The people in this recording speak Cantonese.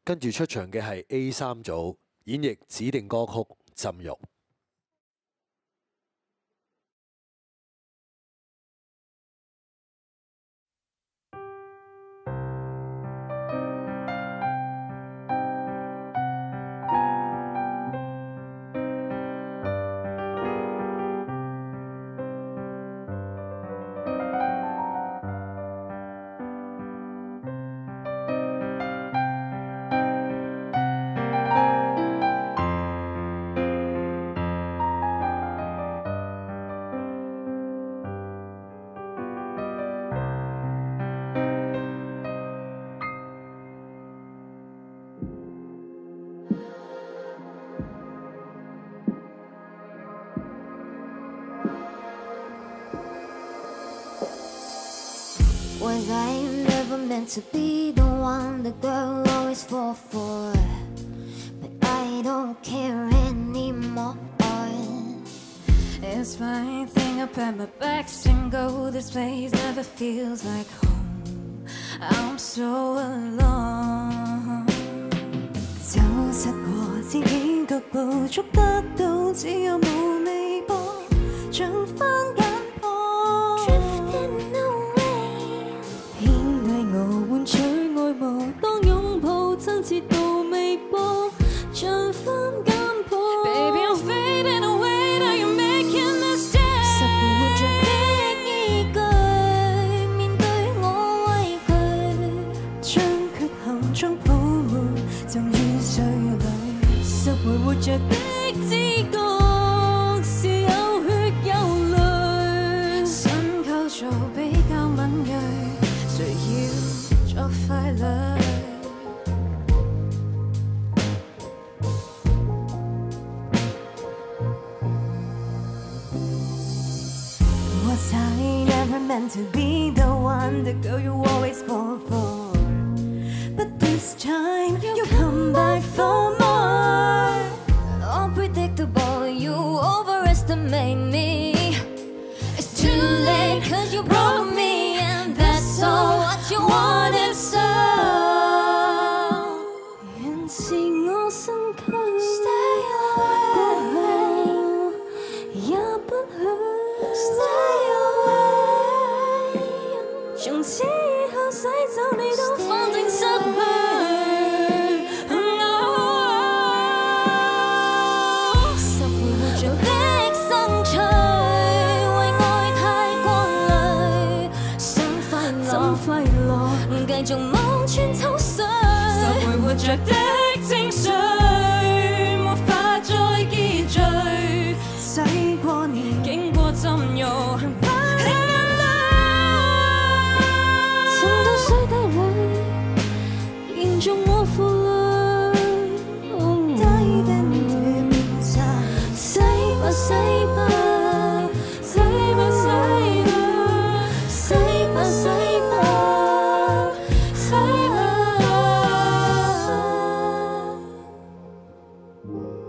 跟住出場嘅係 A3組演繹指定歌曲《浸浴》。 Was I never meant to be the one the girl always fall for? But I don't care anymore. It's fine, thing up at my back and go. This place never feels like home. I'm so alone. 走失過自己腳步，捉得到只有無微波，像番鹼破。 Drifting away， 偏對我換取愛慕，當擁抱親切到微波，像番鹼破。 Baby, I'm fading away, now you're making this step. 實活着的依據，面對我畏懼， 將缺陷中泡沫浸於水裏，拾回活着的知覺是有血有淚。 新構造比較敏鋭，誰要作傀儡 ？Was I never meant to be the one, the girl you always fall for? But this time you come back for more. Unpredictable, you overestimate me. It's too late cause you broke me, and that's all what you wanted so. 原是我心區 Stay away， 也不許 Stay away， 從此以後洗走你都反正失去。 拾回活着的生趣，為愛太過累，想快怎樂快樂？ 繼續望穿秋水。 拾回活着的情緒，沒法再結聚， 洗過年， 經過浸浴， 浸到水底裏，嚴重我負累。低跟與面紗，洗吧洗吧，洗吧洗吧，洗吧洗吧，洗吧。